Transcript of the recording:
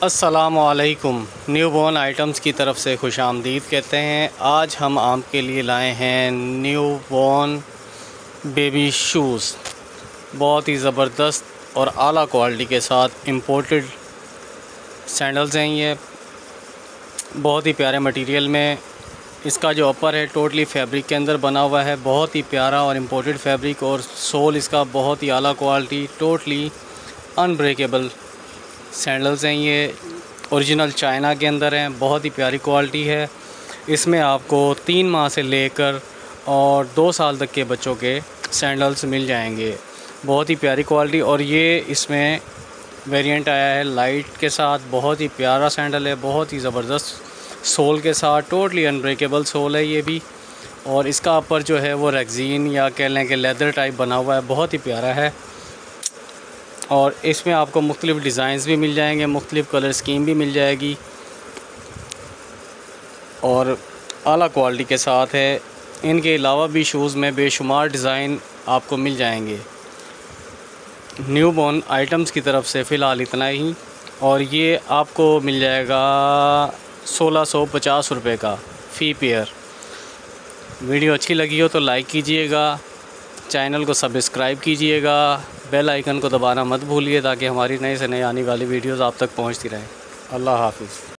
अस्सलामुअलैकुम। New born items की तरफ से खुश आमदीद कहते हैं। आज हम आपके लिए लाए हैं न्यू बॉर्न बेबी शूज़। बहुत ही ज़बरदस्त और आला क्वालिटी के साथ इम्पोर्टेड सैंडल्स हैं। ये बहुत ही प्यारे मटेरियल में, इसका जो अपर है टोटली फैब्रिक के अंदर बना हुआ है। बहुत ही प्यारा और इम्पोर्टेड फैब्रिक, और सोल इसका बहुत ही आला क्वालिटी, टोटली अनब्रेकेबल सैंडल्स हैं। ये ओरिजिनल चाइना के अंदर हैं। बहुत ही प्यारी क्वालिटी है। इसमें आपको 3 माह से लेकर और 2 साल तक के बच्चों के सैंडल्स मिल जाएंगे। बहुत ही प्यारी क्वालिटी। और ये इसमें वेरिएंट आया है लाइट के साथ। बहुत ही प्यारा सैंडल है, बहुत ही ज़बरदस्त सोल के साथ, टोटली अनब्रेकेबल सोल है ये भी। और इसका अपर जो है वो रेक्सिन या कह लें कि लेदर टाइप बना हुआ है, बहुत ही प्यारा है। और इसमें आपको मुख्तलिफ़ डिज़ाइंस भी मिल जाएंगे, मुख्तलिफ़ कलर स्कीम भी मिल जाएगी, और आला क्वालिटी के साथ है। इनके अलावा भी शूज़ में बेशुमार डिज़ाइन आपको मिल जाएंगे। न्यू बॉर्न आइटम्स की तरफ से फ़िलहाल इतना ही। और ये आपको मिल जाएगा 1650 रुपये का फ़ी पेयर। वीडियो अच्छी लगी हो तो लाइक कीजिएगा, चैनल को सब्सक्राइब कीजिएगा, बेल आइकन को दबाना मत भूलिए ताकि हमारी नए से नए आने वाली वीडियोज़ आप तक पहुंचती रहें। अल्लाह हाफ़िज़।